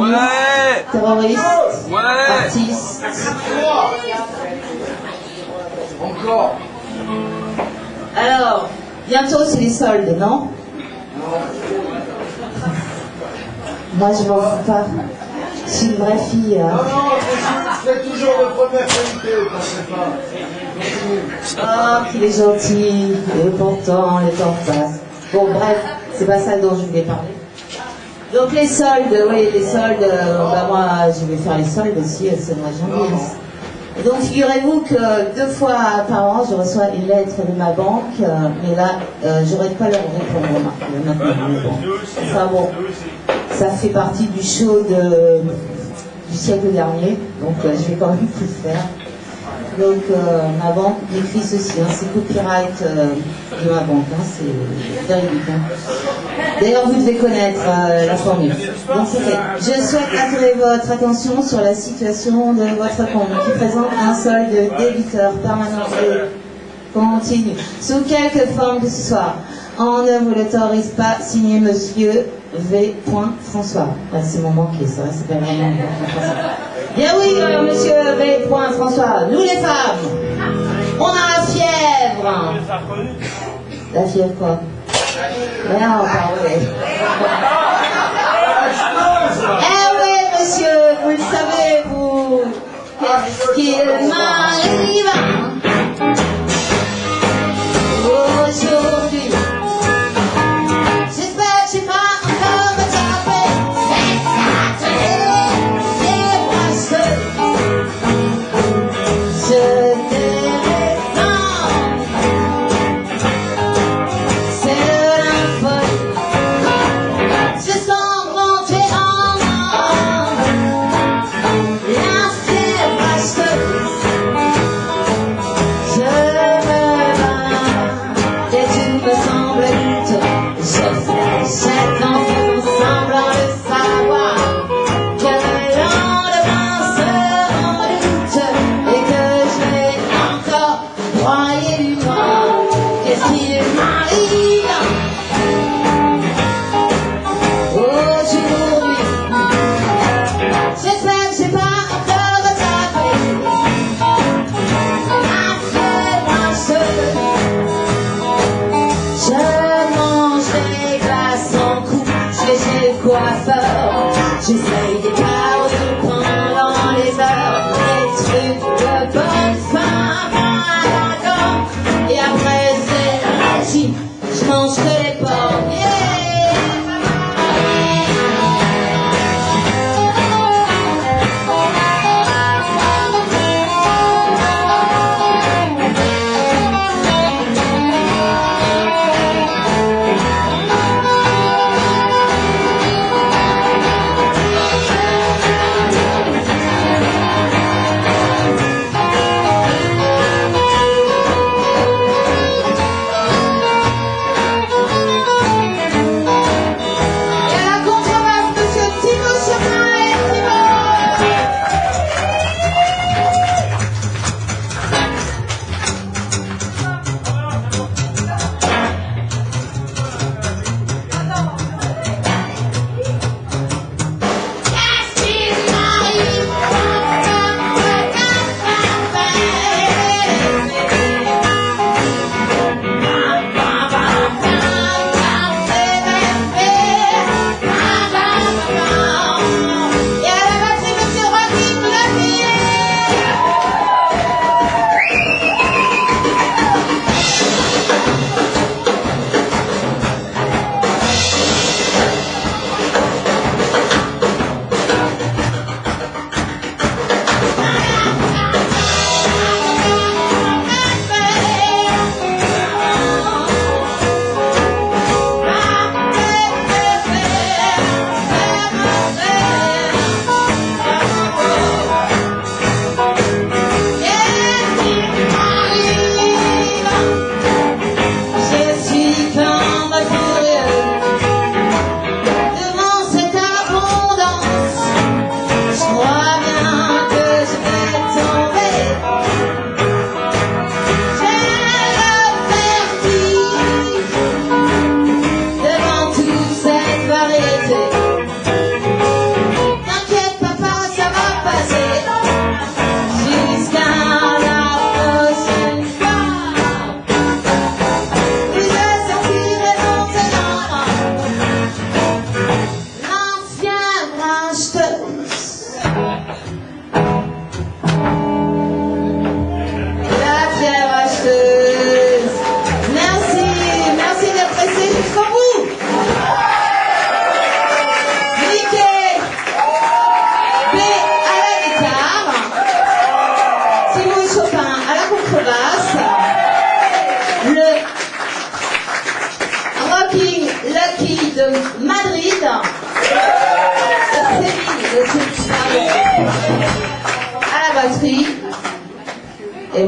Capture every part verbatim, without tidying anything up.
Ouais. Terroristes. Ouais. Artistes. Encore. Alors, bientôt c'est les soldes, non? Moi je m'en fous pas. Je suis une vraie fille. Hein. Non, non, c'est toujours de première qualité, t'en sais pas. Ah, qu'il est gentil, et pourtant les temps passent. Bon, bref, c'est pas ça dont je voulais parler. Donc les soldes, oui, les soldes, euh, bah moi je vais faire les soldes aussi, c'est le mois de janvier. Et donc figurez-vous que deux fois par an je reçois une lettre de ma banque, euh, mais là euh, j'aurais pas leur répondre maintenant. Mais bon. Enfin bon, ça fait partie du show de, du siècle dernier, donc euh, je vais quand même plus le faire. Donc euh, ma banque écrit ceci, hein, c'est copyright euh, de ma banque, hein, c'est véridique. Hein. D'ailleurs vous devez connaître euh, la formule. Donc c'est fait. Je souhaite attirer votre attention sur la situation de votre compte qui présente un solde débiteur permanent et continu, sous quelque forme que ce soit. En ne vous l'autorise pas, signé Monsieur V. François. Ah, c'est mon banquier, ça, c'est pas vraiment François. Bien oui, euh, Monsieur V. François, nous les femmes, on a la fièvre. La fièvre quoi? Mais non, pas oui. Eh oui, monsieur, vous le savez, vous, qu'est-ce qu'il m'arrive aujourd'hui? J'espère que j'ai pas encore me taper. C'est moi seul. Je t'ai raison. C'est de la folie. Je sens rentrer en moi. La fièvre seule. Je me bats et tu me sembles lutte. Je fais chaque enfant semblant de savoir que le lendemain sera en doute et que je vais encore broyer du noir. Qu'est-ce qu'il m'arrive aujourd'hui? J'espère que j'ai pas encore retapé. Fais-moi seul. Je mange des glaces en coupe, je vais chez le coiffeur. J'essaye des cardio pendant les heures, des trucs de bonne fin dans la gorge. Et après c'est régime, je mange que les porcs. Yeah.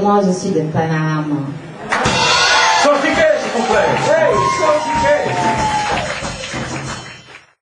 moi je suis de Paname. Sans ticket, s'il vous plaît. Hey, sans ticket.